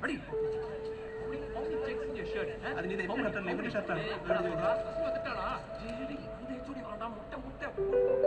Ready? How many checks in your shirt? அது நீ எப்போ கட்டணும் எப்படி ஷர்ட் வந்துட்டானா? இந்த HOD வரடா முட்டை முட்டை